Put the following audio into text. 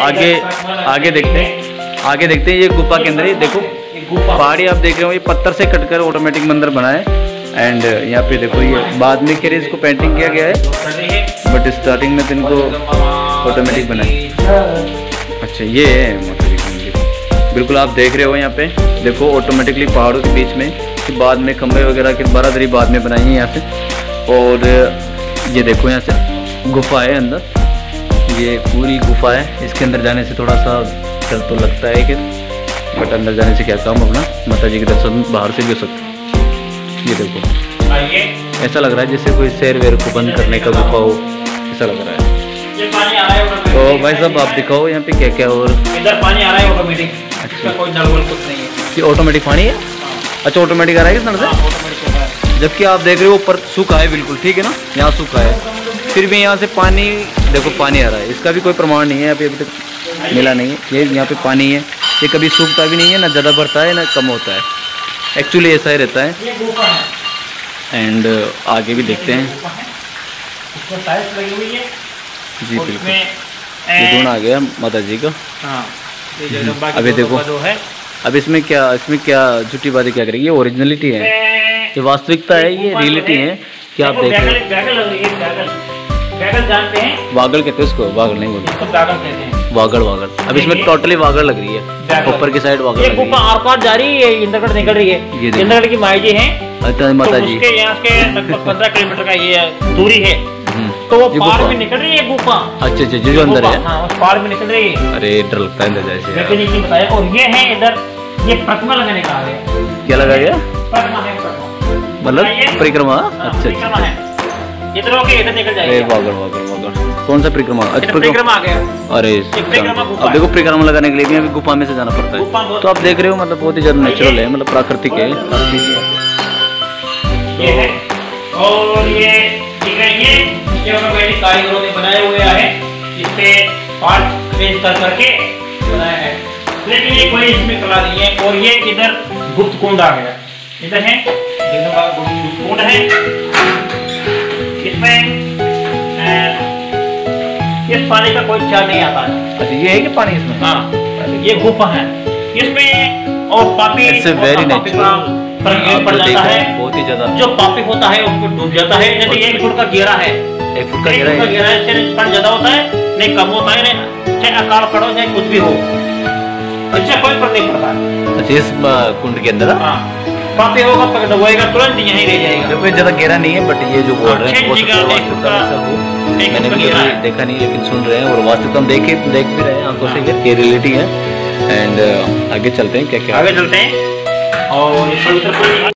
आगे देखते हैं ये गुफा के अंदर ही देखो पहाड़ी आप देख रहे हो, ये पत्थर से कटकर ऑटोमेटिक मंदिर बना है। एंड यहाँ पे देखो ये बाद में खेरे इसको पेंटिंग किया गया है, बट स्टार्टिंग में तो इनको ऑटोमेटिक बनाए। अच्छा ये है माता जी का मंदिर, बिल्कुल आप देख रहे हो यहाँ पे देखो ऑटोमेटिकली पहाड़ों के बीच में बाद में खंभे वगैरह की बारादरी बाद में बनाई है यहाँ से। और ये देखो यहाँ से गुफा है अंदर, ये पूरी गुफा है। इसके अंदर जाने से थोड़ा सा डर तो लगता है कि, बट अंदर जाने से क्या काम अपना माता जी के दर्शन बाहर से भी हो सकते हैं। ये देखो ऐसा लग रहा है जैसे कोई शेर वेर को बंद करने का गुफा हो, ऐसा लग रहा है। तो भाई साहब आप दिखाओ यहाँ पे क्या क्या। और इधर पानी आ रहा है ऑटोमेटिक, इसका कोई नल वल कुछ नहीं है। ये ऑटोमेटिक पानी है? अच्छा ऑटोमेटिक आ रहा है इस नल से? जबकि आप देख रहे हो ऊपर सूखा है बिल्कुल, ठीक है ना, यहाँ सूखा है, फिर भी यहाँ से पानी देखो पानी आ रहा है। इसका भी कोई प्रमाण नहीं है, अभी तक मिला नहीं है। ये यहाँ पे पानी है, ये कभी सूखता भी नहीं है, ना ज़्यादा बढ़ता है ना कम होता है, एक्चुअली ऐसा ही रहता है। एंड आगे भी देखते हैं जी, बिल्कुल ये ढूंढ आ गया माता जी का। अभी देखो अब इसमें क्या झूठी बातें क्या करेगी, ये ओरिजिनलिटी है, ये वास्तविकता है, ये रियलिटी है कि आप देख रहे हो। जानते हैं वागड़ कहते हैं उसको, वागड़ नहीं बोलते, वागड़। अब इसमें टोटली वागड़ लग रही है, ऊपर की साइड वागड़ लग रही है। आर पार जा रही है, इंद्रगढ़ निकल रही है, इंद्रगढ़ की माई जी है माता जी, उसके यहाँ से लगभग 15 किलोमीटर का ये दूरी है। तो वो पहाड़ में निकल रही है गुफा। अच्छा जो अंदर है, हाँ, उस पहाड़ में निकल रही है। अरे डर लगता है अंदर जैसे। बताया। और ये है इधर ये प्रतिमा लगाने का है। क्या लगा गया? प्रतिमा है, मतलब परिक्रमा। अच्छा इधर होके इधर निकल जाएगा। वागड़ कौन सा परिक्रमा? अच्छा परिक्रमा आ गया। अरे अब देखो परिक्रमा लगाने के लिए भी अभी गुफा में से जाना पड़ता है। तो आप देख रहे हो मतलब बहुत ही ज्यादा नेचुरल है, मतलब प्राकृतिक है। ये है और ये ठीक है, ये ऑटोमेटिक कारीगरों ने बनाए हुए हैं, इससे पार्ट अरेंज करके बनाया है, लेकिन ये कोई इसमें कला नहीं है। और ये इधर गुप्त कुंड आ गया, इधर है गुप्त कुंड है, इसमें इस पानी का कोई चार नहीं आता है। अच्छा ये है कि पानी इसमें? हाँ ये गुफा है इसमें, और पापी वेरी नेचुरल पड़ जाता है, बहुत ही ज्यादा जो पापी होता है उसको डूब जाता है। यदि 1 फुट का घेरा है, 1 फुट का घेरा है, पानी ज्यादा होता है नहीं कम होता है, नहीं चाहे अकाल पड़ो चाहे कुछ भी हो, अच्छा कोई फर्क नहीं पड़ता। अच्छा इस कुंड के अंदर पापी होगा डुबोएगा तुरंत यहीं रह जाएगा। कोई ज्यादा गहरा नहीं है, बट ये जो बोल रहे हैं मैंने भी देखा नहीं, लेकिन सुन रहे हैं और वास्तविकता हम देख भी रहे हैं आंखों से, ये रियलिटी है। एंड आगे चलते हैं, क्या आगे चलते हैं और